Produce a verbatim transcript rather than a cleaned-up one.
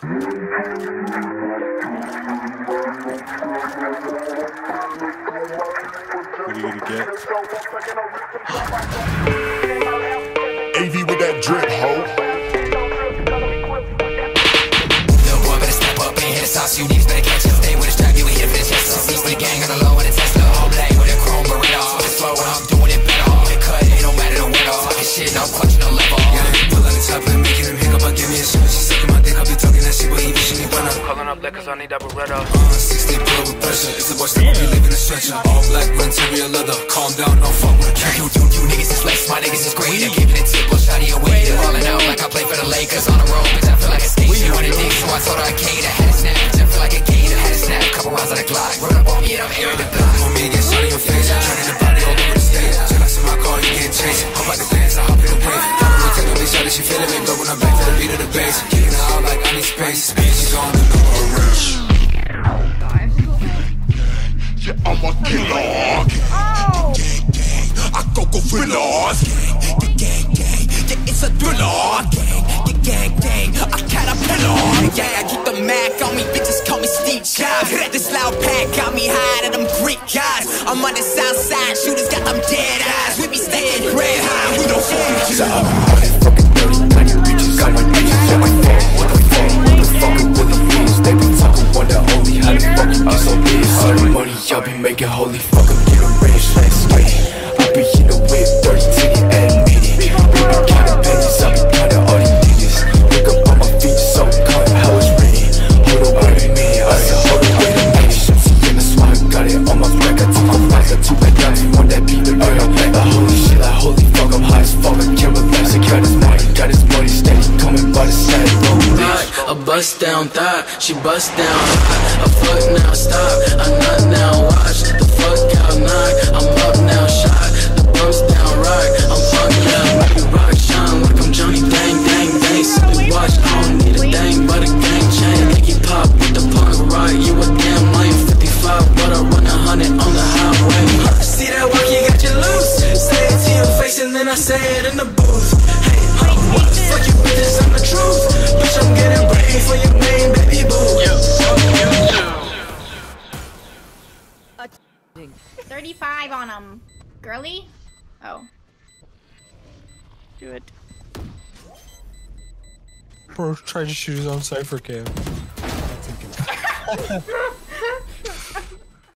What are you gonna get? A V with that drip, ho. Little boy better step up and hit the sauce. You niggas better catch up. Stay with the strap, you hit it for the chest. Beast with the gang on the low and the Tesla. All black with a chrome beretta. With the flow when I'm doing it better. All the cut, it don't matter the winner. Fucking shit, no clutch, no level. Yeah, pull on the top and making him hiccup. I give me a shit. She sucking my dick, I be talking that shit, but even she me run up. Calling up that cause I need that beretta. Uh, sixty blow with pressure. If the boy step up, you live in a stretcher. All black, interior leather. Calm down, don't fuck with a cat. You, you, you niggas is flex, my niggas is great. They're giving it tip, or shot your way. They're falling out like I play for the Lakers on the road. Bitch, I feel like a skate. She wanted dick, so I told her I can't. I had a snap, bitch, I feel like a gator. Had a snap, couple rounds on the Glock. Run up on me and I'm airing the block. Want me to get shot in your face. Turning the body all over the stage. Till I see my car, you can't chase it. Hop out the dance, I hop in the wave. Hop in the take a bitch shot that she feeling me. But when I'm back to the beat of the bass, kicking her out like I need space. She's on the number of rush. Yeah, I'm a killer. Oh! I go go thrillers. The gang, gang, yeah, it's a thriller. Gang, the gang, gang, a caterpillar. Yeah, I keep the Mac on me, bitches call me Steve Jobs. This loud pack got me high to them Greek guys. I'm on the south side, shooters got them dead eyes. We be staying red high, we don't fuck with you. I'm running fucking dirty, ninety reaches. Got my bitches on my phone. What the fuck, what the fuck it really means? They be talking wonder only how the fuck you get so big. All the money y'all be making, holy fuck, I'm getting rich, let's get it. I be in the whip, dirty titty, admit it. We be counting pennies, I be counting all these digits. Look up on my feet, so caught how it's written. Hold on, wait a minute, I said hold on, wait a minute. Shimsy in the swat, got it on my back. I took my flies, I took back down to one that beat the girl. Like holy shit, like holy fuck, I'm high as fuck. I can't relax, I got his money, got his money steady, coming by the side. A bust down thought, she bust down hot. A fuck now, stop, I nut now, watch. The fuck out, knock, I'm up now, shot. The bumps down, rock, I'm fucked now. Make you rock, shine like I'm Johnny, dang, dang, dang. Simply watch, I don't need a thing but a gang chain. Iggy pop with the punk rock, you a damn lame. fifty-five, but I run a hundred on the highway. See that walk, you got you loose. Say it to your face and then I say it in the booth. Hey, huh, what the fuck you bitches, I'm the truth. Bitch, I'm getting ready for your main baby boo. Yeah, fuck you too. thirty-five on him. Girly? Oh. Do it. Bro tried to shoot his own cipher cam.